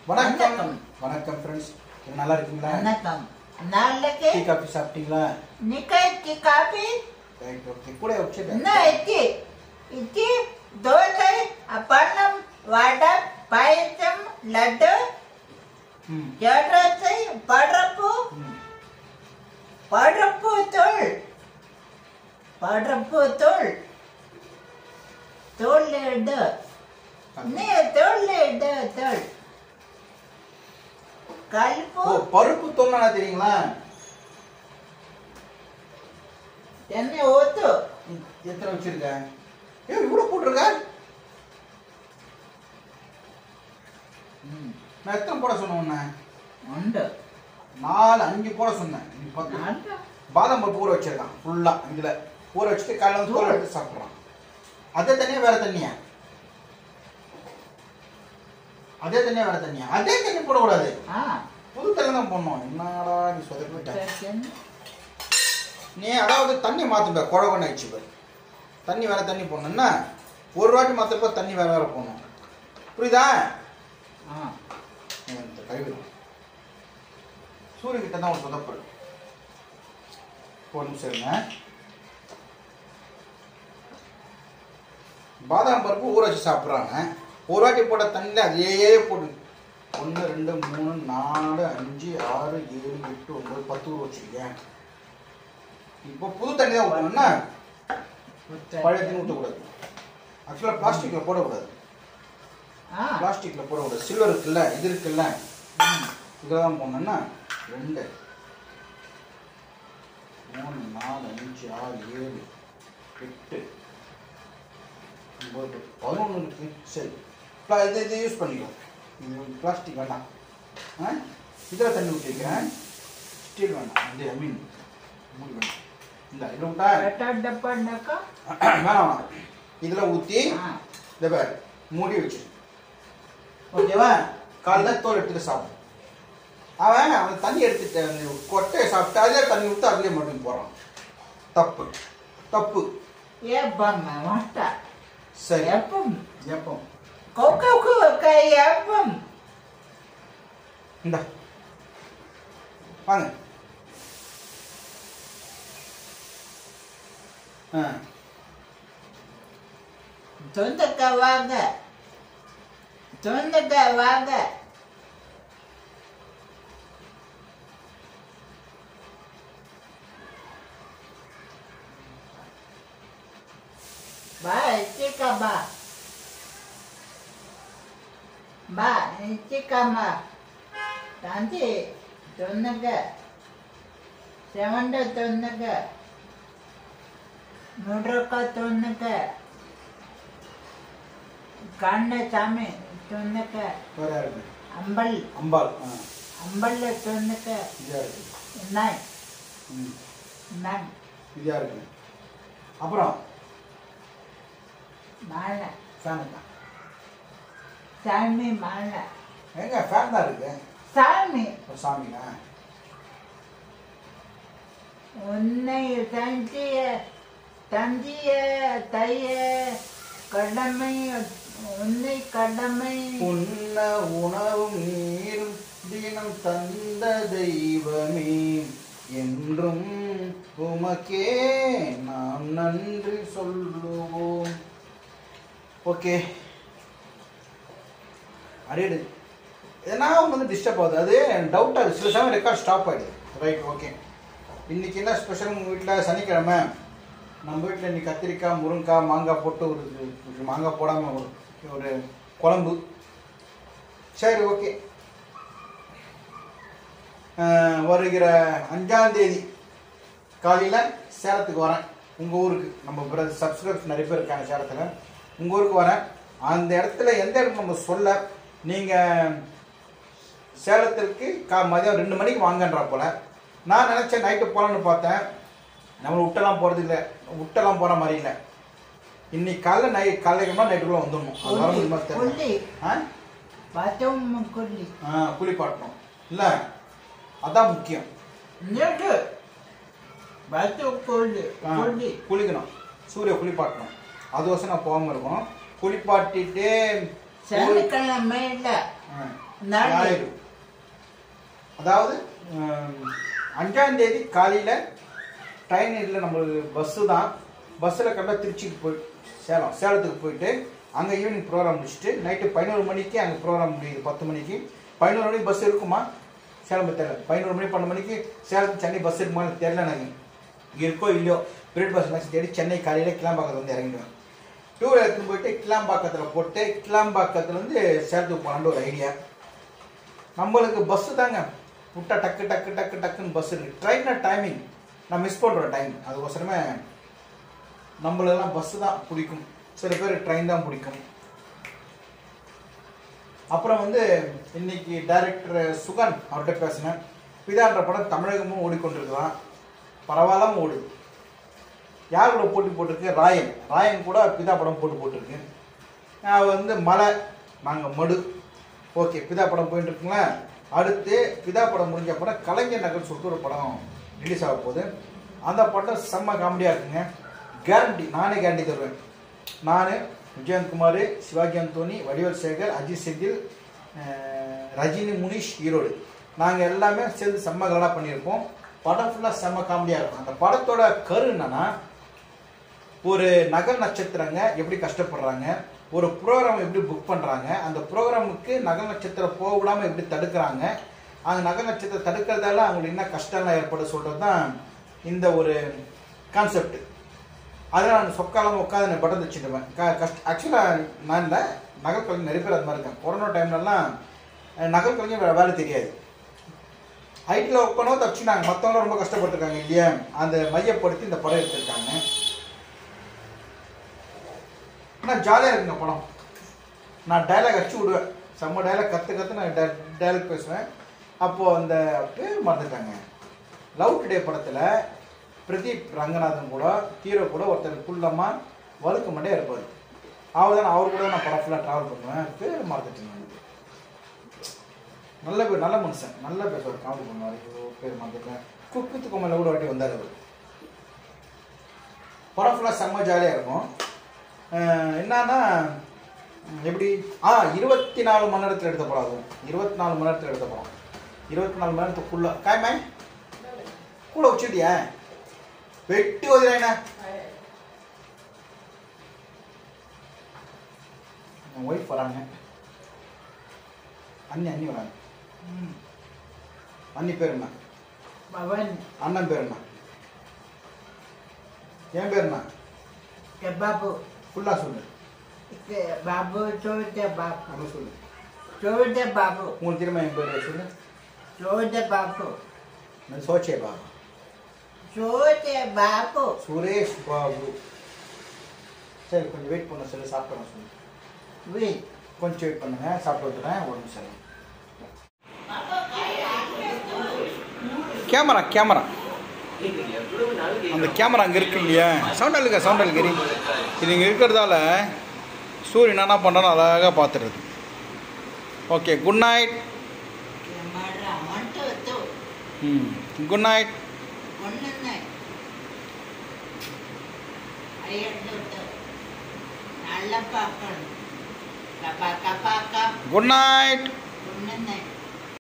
வணக்கம் வணக்கம் फ्रेंड्स நல்லா இருக்கீங்களா வணக்கம் நாளைக்கு டீ காபி சாப்பிட்டீங்களா நிக்கி காபி ரைட் ஓகே கூட வச்சிட்டு இட்லி தோசை அப்பளம் வடை பாயசம் லட்டு ஜாட்ராசை படப்பு தோல் எடு நீ தோல் கல்பு பருப்பு தோல்னா தெரியுங்களா என்ன ஊத்து எத்தனை வச்சிருக்க இவ்வளவு போட்டிருக்க நான் எத்தனை போட சொன்னேன் உண்டு 4-5 போட சொன்னேன் நீ 10 பாதாம் பருப்பு ஊற வச்சிருக்கான் ஃபுல்லா இதுல ஊற வச்சுட்டு காலைல வந்து தோல் எடுத்து சாப்பிட்றான் அதே தண்ணியா வேற தண்ணியா அதே தண்ணி போடக்கூடாது புது தண்ணி தான் போடணும் என்னடா நீ சொதப்பிட்ட நீ அதாவது தண்ணி மாத்துப்ப குழம்பு ஆயிடுச்சு தண்ணி வேற தண்ணி போடணும்னா ஒரு வாட்டி மாத்தப்ப தண்ணி வேற போடணும் புரியுதா கழிவிடும் சூரியகிட்ட தான் ஒரு சொதப்பல் ஒரு நிமிஷம் இருங்க பாதாம் பருப்பு ஊற வச்சு சாப்பிட்றாங்க ஒரு வாட்டி போட்ட தண்ணியில் அதே போட்டு 1 2 3 4 5 6 7 8 9 10 ஊற வச்சுருக்கேன் இப்போ புது தண்ணி தான் ஊற்றணும்னா பழைய தண்ணி ஊற்றக்கூடாது ஆக்சுவலாக பிளாஸ்டிக்கில் போடக்கூடாது சில்வர் இருக்குல்ல இது இருக்குல்ல இதில் தான் போடணும்னா 2 3 4 5 6 7 8 9 11 சரி இதை யூஸ் பண்ணிக்கோ பிளாஸ்டிக் வேண்டாம் இதில் தண்ணி ஊற்றிக்கிறேன் ஸ்டீல் வேண்டாம் இது ஐ மீன் மூடி வேண்டாம் இந்த இதில் விட்டா வேணாம் இதில் ஊற்றி இந்த பேர் மூடி வச்சு ஓகேவா காலைல தோல் எடுத்துட்டு சாப்பிடும் அவன் தண்ணி எடுத்துட்டு கொட்டையை சாப்பிட்டு அதிலே தண்ணி விட்டு அதிலே மட்டும் போகிறான் தப்பு சரி எப்பம் இந்த வாங்க தொந்தக்காய் வாங்க Ba, chica ma. Tanti, tonnaga. Sevanda tonnaga. Mudraka tonnaga. Kanna chame tonnaga. Ambal tonnaga. Nine. இதா இருக்கு அப்புறம் மாலை ஃபேன் தான் சாமி மாலை எங்க ஃபேன் தான் இருக்கு சாமியா உன்னை தந்திய தைய கடமை உன்னை கடமை உன்ன உணவும் நீரும் தினம் தந்த தெய்வமே என்றும் உமக்கே நாம் நன்றி சொல்லுவோம் ஓகே அரியடு எதனா வந்து டிஸ்டர்ப் ஆகுது அது டவுட்டாக இருக்குது சில சமயம் ரெக்கார்ட் ஸ்டாப் ஆகிடுது ரைட் ஓகே இன்றைக்கி என்ன ஸ்பெஷல் உங்கள் வீட்டில் சனிக்கிழமை நம்ம வீட்டில் இன்றைக்கி கத்திரிக்காய் முருங்கைக்காய் மாங்காய் போட்டு ஒரு மாங்காய் போடாமல் ஒரு குழம்பு சரி ஓகே வருகிற 5ஆம் தேதி காலையில் சேலத்துக்கு வரேன் உங்கள் ஊருக்கு நம்ம சப்ஸ்கிரைபர்ஸ் நிறைய பேர் இருக்காங்க சேலத்தில் உங்கள் ஊருக்கு வரேன் அந்த இடத்துல எந்த இடத்துல நம்ம சொல்ல நீங்கள் சேலத்திற்கு மதியம் 2 மணிக்கு வாங்கன்றா போல் நான் நினச்சேன் நைட்டு போகலான்னு பார்த்தேன் நம்மளை விட்டெல்லாம் போகிறது இல்லை விட்டெல்லாம் போகிற மாதிரி இல்லை இன்னைக்கு காலையில் நைட்டுக்குள்ளே வந்துடணும் அது வர முடியுமா தெரியல குளிப்பாட்டணும் இல்லை அதான் முக்கியம் குளிக்கணும் சூரிய குளிப்பாட்டணும் அதுவசம் நான் போகாமல் இருக்கணும் குளிப்பாட்டிட்டு சனிக்கிழமை இல்லை ஞாயிறு. அதாவது 5ஆம் தேதி காலையில் ட்ரெயின் இல்லை, நம்மளுக்கு பஸ்ஸு தான். பஸ்ஸில் கரெக்டாக திருச்சிக்கு போய் சேலத்துக்கு போயிட்டு அங்கே ஈவினிங் ப்ரோக்ராம் முடிச்சுட்டு நைட்டு 11 மணிக்கு அங்கே ப்ரோக்ராம் முடியுது. 10 மணிக்கு 11 மணிக்கு பஸ் இருக்குமா சேலம் தெரியல. 11 மணி 12 மணிக்கு சேலத்து சென்னை பஸ் இருக்குமா தெரியல. எனக்கு இங்கே இருக்கோ இல்லையோ பிரைவேட் பஸ் மேக்ஸ் தேடி சென்னை காலையில் கிளாம்பாக்கத்தில் வந்து இறங்கிடுவேன். டூர் எடுத்துன்னு போயிட்டு கிளாம்பாக்கத்தில் போட்டு கிளாம்பாக்கத்துலேருந்து சேலத்துக்கு போகலான்னு ஒரு ஐடியா. நம்மளுக்கு பஸ்ஸு தாங்க விட்டா டக்கு டக்கு டக்கு டக்குன்னு பஸ் இருக்குது. ட்ரெயினை டைமிங் நான் மிஸ் பண்ணுறேன் டைம். அதுக்கோசரமே நம்மளெல்லாம் பஸ்ஸு தான் பிடிக்கும். சில பேர் ட்ரெயின் தான் பிடிக்கும். அப்புறம் வந்து இன்னைக்கு டைரக்டர் சுகன் அவர்கிட்ட பேசினேன். பிதான்ற படம் தமிழகமும் ஓடிக்கொண்டிருக்கலாம், பரவாயில்லாம ஓடுது. யார் கூட போட்டி போட்டிருக்கு? ராயன் கூட பிதா படம் போட்டிருக்கு. வந்து மலை, நாங்கள் மடு. ஓகே, பிதா படம் போயிட்டு இருக்குங்களா. அடுத்து பிதா படம் முடிஞ்ச அப்புறம் கலைஞர் நகர் சொல்லிட்டு ஒரு படம் ரிலீஸ் ஆக போகுது. அந்த படம் செம்ம காமெடியாக இருக்குங்க. கேரண்டி, நானே கேரண்டி தருவேன். நான், விஜயகுமார், சிவாஜி அந்தோனி, வடிவேல் சேகர், அஜித் செந்தில், ரஜினி, முனிஷ், ஈரோடு, நாங்கள் எல்லாமே சேர்ந்து செம்ம கலா பண்ணியிருப்போம். படம் ஃபுல்லாக செம்ம காமெடியாக இருக்கும். அந்த படத்தோட கரு என்னன்னா, ஒரு நகல் நட்சத்திரங்க எப்படி கஷ்டப்படுறாங்க, ஒரு ப்ரோக்ராம் எப்படி புக் பண்ணுறாங்க, அந்த ப்ரோக்ராமுக்கு நகல் நட்சத்திரம் போக விடாமல் எப்படி தடுக்கிறாங்க, அந்த நகல் நட்சத்திரம் தடுக்கிறதால அவங்களுக்கு என்ன கஷ்டம்லாம் ஏற்பட சொல்கிறது தான் இந்த ஒரு கான்செப்ட். அதில் நான் சொக்காலமாக உட்காந்து பட்டன் வச்சுடுவேன். ஆக்சுவலாக நான் இல்லை, நகல் கலைஞர் நிறைய பேர் அது மாதிரி இருக்கேன். கொரோனா டைம்லலாம் நகல் கலைஞர் வேலை தெரியாது. ஐடியில் ஒர்க் பண்ணவும் தப்பிச்சுனாங்க. மற்றவங்களும் ரொம்ப கஷ்டப்பட்டுருக்காங்க இல்லையா. அந்த மையப்படுத்தி இந்த படம் எடுத்திருக்காங்க. ஆனால் ஜாலியாக இருக்குங்க படம். நான் டைலாக் அடிச்சு விடுவேன். செம்ம டைலாக் கற்று நான் டைலாக் பேசுவேன். அப்போது அந்த பேர் மறந்துட்டாங்க. லவ் டுடே படத்தில் பிரதீப் ரங்கநாதன் கூட ஹீரோ கூட ஒருத்தர் குள்ளமாக வழுக்க மாட்டே இருப்பார். அவர் கூட நான் படம் ஃபுல்லாக ட்ராவல் பண்ணுவேன். பேர் மறந்துட்டேன். நல்ல பேர், நல்ல மனுஷன், நல்லா பேசுவார், காமெடி பண்ணுவார். பேர் மறந்துட்டேன். குக்கு கோமலில் கூட வாட்டி வந்தார் அவர். படம் ஃபுல்லாக செம்ம ஜாலியாக இருக்கும். என்னன்னா எப்படி 24 மணி நேரத்தில் எடுத்த படம். அதுவும் 24 மணி நேரத்தில் எடுத்த படம். 24 மணி நேரத்துக்குள்ள காய்மாய் கூட வச்சுட்டியா வெட்டி ஓதுறேன். என் ஒய்ஃப் வராங்க. அண்ணி வராங்க. அண்ணி பேர் என்ன? பவன். அண்ணன் பேர் என்ன? என் பேர் என்ன? பாபு. ஃபுல்லாக சொல்லு. பாபு சோட்ட பாபு. அப்போ சொல்லு. சோட்ட பாபு. உங்களுக்கு திரும்ப என் பேர் சொல்லு. சோட்ட பாபு. சோச்சே பாபு. சோட்ட பாபு. சுரேஷ் பாபு. சரி, கொஞ்சம் வெயிட் பண்ண சொல்லு. சாப்பிட்றேன் சொல்லு. வெயிட், கொஞ்சம் வெயிட் பண்ணுங்க, சாப்பிட்டு வந்துடுறேன். ஒரு நிமிஷம். கேமரா அந்த கேமரா அங்கே இருக்கு இல்லையா. சவுண்ட் அழுகரி இது இங்கே இருக்கிறதால சூரியன் என்ன பண்ணுறானோ அழகாக பார்த்துருது. Okay, good night. Good night. Good night.